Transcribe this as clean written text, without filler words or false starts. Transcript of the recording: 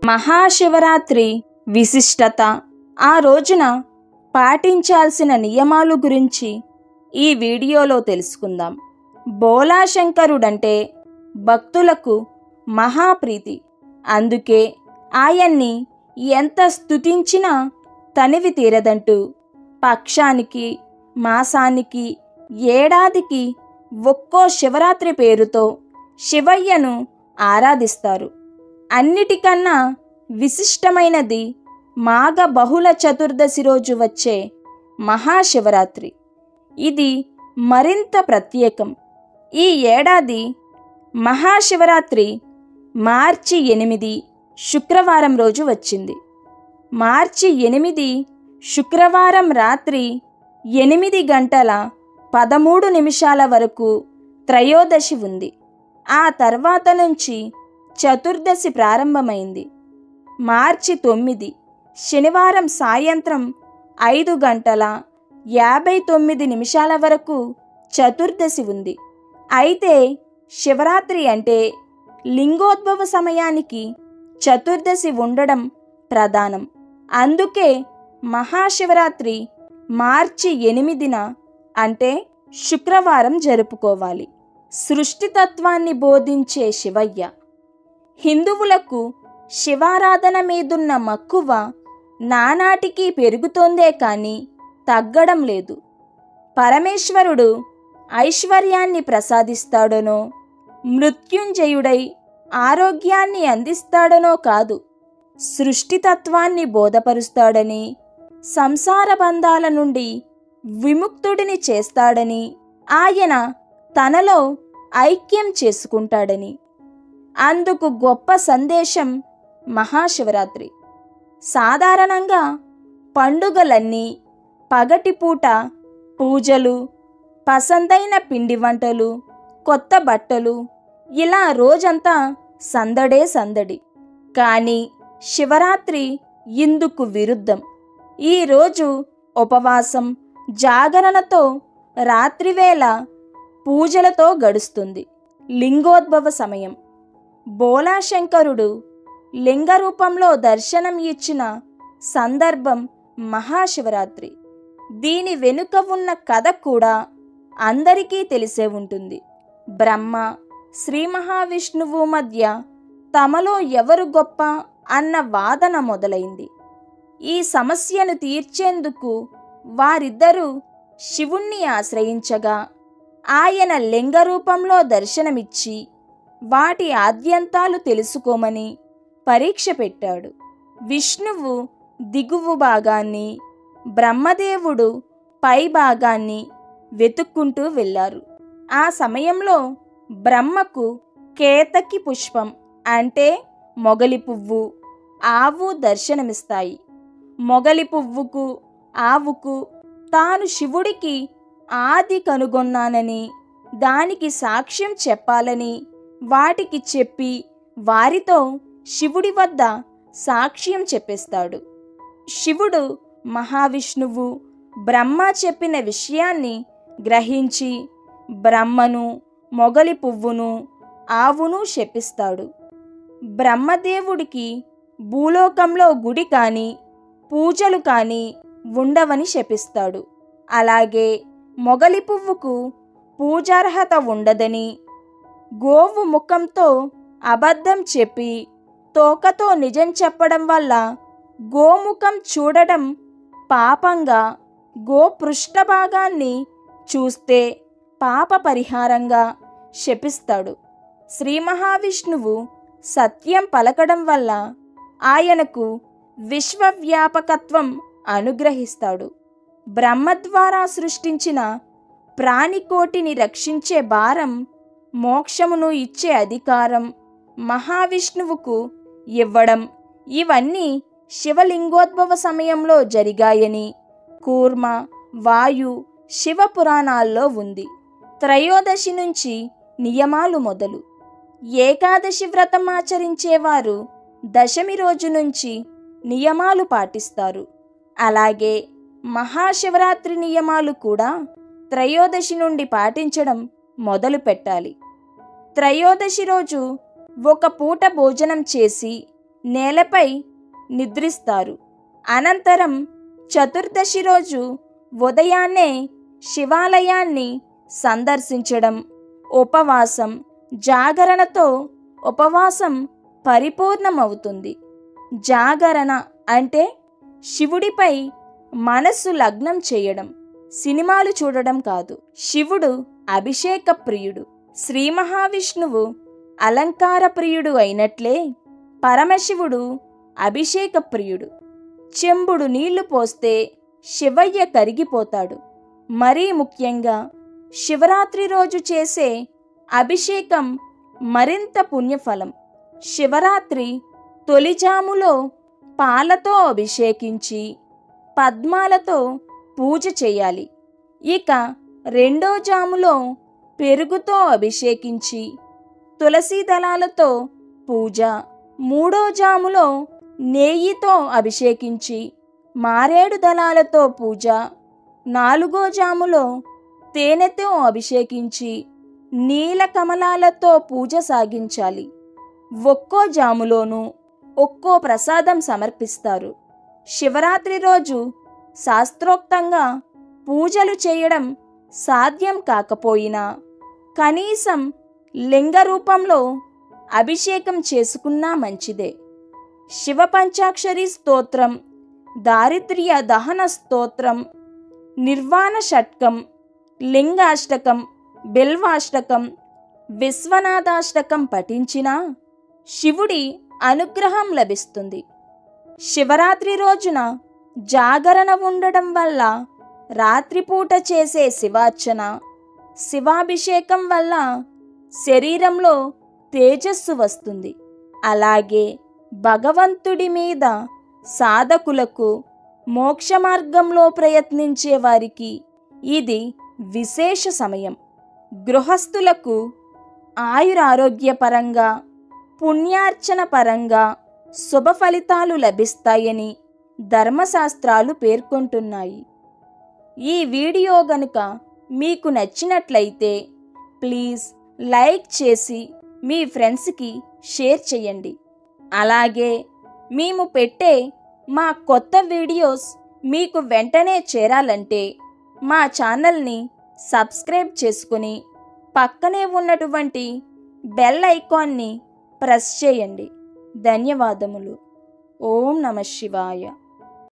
మహాశివరాత్రి విశిష్టత, ఆ రోజున పాటించాల్సిన నియమాలు గురించి ఈ వీడియోలో తెలుసుకుందాం. బోలాశంకరుడంటే భక్తులకు మహాప్రీతి. అందుకే ఆయన్ని ఎంత స్తుతించినా తనివి తీరదంటూ పక్షానికి, మాసానికి, ఏడాదికి ఒక్కో శివరాత్రి పేరుతో శివయ్యను ఆరాధిస్తారు. అన్నిటికన్నా విశిష్టమైనది మాఘ బహుళ చతుర్దశి రోజు వచ్చే మహాశివరాత్రి. ఇది మరింత ప్రత్యేకం. ఈ ఏడాది మహాశివరాత్రి మార్చి 8 శుక్రవారం రోజు వచ్చింది. మార్చి 8 శుక్రవారం రాత్రి 8 గంటల 13 నిమిషాల వరకు త్రయోదశి ఉంది. ఆ తర్వాత నుంచి చతుర్దశి ప్రారంభమైంది. మార్చి 9 శనివారం సాయంత్రం 5 గంటల 59 నిమిషాల వరకు చతుర్దశి ఉంది. అయితే శివరాత్రి అంటే లింగోద్భవ సమయానికి చతుర్దశి ఉండడం ప్రధానం. అందుకే మహాశివరాత్రి మార్చి 8న అంటే శుక్రవారం జరుపుకోవాలి. సృష్టితత్వాన్ని బోధించే శివయ్య. హిందువులకు శివారాధన మీదున్న మక్కువ నానాటికి పెరుగుతోందే కానీ తగ్గడం లేదు. పరమేశ్వరుడు ఐశ్వర్యాన్ని ప్రసాదిస్తాడనో, మృత్యుంజయుడై ఆరోగ్యాన్ని అందిస్తాడనో కాదు, సృష్టితత్వాన్ని బోధపరుస్తాడని, సంసార బంధాల నుండి విముక్తుడిని చేస్తాడని, ఆయన తనలో ఐక్యం చేసుకుంటాడని. అందుకు గొప్ప సందేశం మహాశివరాత్రి. సాధారణంగా పండుగలన్నీ పగటిపూట పూజలు, పసందైన పిండి వంటలు, కొత్త బట్టలు, ఇలా రోజంతా సందడే సందడి. కానీ శివరాత్రి ఇందుకు విరుద్ధం. ఈరోజు ఉపవాసం, జాగరణతో, రాత్రివేళ పూజలతో గడుస్తుంది. లింగోద్భవ సమయం. బోలాశంకరుడు లింగ రూపంలో దర్శనం ఇచ్చిన సందర్భం మహాశివరాత్రి. దీని వెనుక ఉన్న కథ కూడా అందరికీ తెలిసే ఉంటుంది. బ్రహ్మ, శ్రీ మహావిష్ణువు మధ్య తమలో ఎవరు గొప్ప అన్న వాదన మొదలైంది. ఈ సమస్యను తీర్చేందుకు వారిద్దరూ శివుణ్ణి ఆశ్రయించగా ఆయన లింగ రూపంలో దర్శనమిచ్చి వాటి ఆద్యంతాలు తెలుసుకోమని పరీక్ష పెట్టాడు. విష్ణువు దిగువ భాగాన్ని, బ్రహ్మదేవుడు పై భాగాన్ని వెతుక్కుంటూ వెళ్ళారు. ఆ సమయంలో బ్రహ్మకు కేతకి పుష్పం అంటే మొగలి పువ్వు, ఆవు దర్శనమిస్తాయి. మొగలి పువ్వుకు, ఆవుకు తాను శివుడికి ఆది కనుగొన్నానని, దానికి సాక్ష్యం చెప్పాలని వాటికి చెప్పి వారితో శివుడి వద్ద సాక్ష్యం చెప్పేస్తాడు. శివుడు మహావిష్ణువు బ్రహ్మ చెప్పిన విషయాన్ని గ్రహించి బ్రహ్మను, మొగలి పువ్వును, ఆవును శపిస్తాడు. బ్రహ్మదేవుడికి భూలోకంలో గుడి కానీ పూజలు కానీ ఉండవని శపిస్తాడు. అలాగే మొగలి పువ్వుకు పూజార్హత ఉండదని, గోవు ముఖంతో అబద్ధం చెప్పి తోకతో నిజం చెప్పడం వల్ల గోముఖం చూడడం పాపంగా, గోపృష్ఠభాగాన్ని చూస్తే పాప పరిహారంగా శపిస్తాడు. శ్రీ మహావిష్ణువు సత్యం పలకడం వల్ల ఆయనకు విశ్వవ్యాపకత్వం అనుగ్రహిస్తాడు. బ్రహ్మ ద్వారా సృష్టించిన ప్రాణికోటిని రక్షించే భారం, మోక్షమును ఇచ్చే అధికారం మహావిష్ణువుకు ఇవ్వడం, ఇవన్నీ శివలింగోద్భవ సమయంలో జరిగాయని కూర్మ, వాయు, శివ పురాణాల్లో ఉంది. త్రయోదశి నుంచి నియమాలు మొదలు. ఏకాదశి వ్రతం ఆచరించేవారు దశమి రోజు నుంచి నియమాలు పాటిస్తారు. అలాగే మహాశివరాత్రి నియమాలు కూడా త్రయోదశి నుండి పాటించడం మొదలు పెట్టాలి. త్రయోదశి రోజు ఒక పూట భోజనం చేసి నేలపై నిద్రిస్తారు. అనంతరం చతుర్దశి రోజు ఉదయాన్నే శివాలయాన్ని సందర్శించడం, ఉపవాసం, జాగరణతో ఉపవాసం పరిపూర్ణమవుతుంది. జాగరణ అంటే శివుడిపై మనస్సు లగ్నం చేయడం, సినిమాలు చూడడం కాదు. శివుడు అభిషేక ప్రియుడు. శ్రీ మహావిష్ణువు అలంకార ప్రియుడు అయినట్లే పరమశివుడు అభిషేక ప్రియుడు. చెంబుడు నీళ్లు పోస్తే శివయ్య కరిగిపోతాడు. మరీ ముఖ్యంగా శివరాత్రి రోజు చేసే అభిషేకం మరింత పుణ్యఫలం. శివరాత్రి తొలిజాములో పాలతో అభిషేకించి పద్మాలతో పూజ చేయాలి. ఇక రెండో జాములో పెరుగుతో అభిషేకించి తులసి దళాలతో పూజ, మూడో జాములో నెయ్యితో అభిషేకించి మారేడు దళాలతో పూజ, నాలుగో జాములో తేనెతో అభిషేకించి నీల కమలాలతో పూజ సాగించాలి. ఒక్కో జాములోనూ ఒక్కో ప్రసాదం సమర్పిస్తారు. శివరాత్రి రోజు శాస్త్రోక్తంగా పూజలు చేయడం సాధ్యం కాకపోయినా కనీసం లింగ రూపంలో అభిషేకం చేసుకున్నా మంచిదే. శివ పంచాక్షరి స్తోత్రం, దారిద్ర్య దహన స్తోత్రం, నిర్వాణ షట్కం, లింగాష్టకం, బిల్వాష్టకం, విశ్వనాథాష్టకం పఠించినా శివుడి అనుగ్రహం లభిస్తుంది. శివరాత్రి రోజున జాగరణ ఉండడం వల్ల రాత్రిపూట చేసే శివార్చన, శివాభిషేకం వల్ల శరీరంలో తేజస్సు వస్తుంది. అలాగే భగవంతుడి మీద సాధకులకు, మోక్ష మార్గంలో ప్రయత్నించే వారికి ఇది విశేష సమయం. గృహస్థులకు ఆయురారోగ్యపరంగా, పుణ్యార్చన పరంగా శుభ ఫలితాలు లభిస్తాయని ధర్మశాస్త్రాలు పేర్కొంటున్నాయి. ఈ వీడియో గనుక మీకు నచ్చినట్లయితే ప్లీజ్ లైక్ చేసి మీ ఫ్రెండ్స్కి షేర్ చేయండి. అలాగే మేము పెట్టే మా కొత్త వీడియోస్ మీకు వెంటనే చేరాలంటే మా ఛానల్ని సబ్స్క్రైబ్ చేసుకుని పక్కనే ఉన్నటువంటి బెల్ ఐకాన్ని ప్రెస్ చేయండి. ధన్యవాదములు. ఓం నమః శివాయ.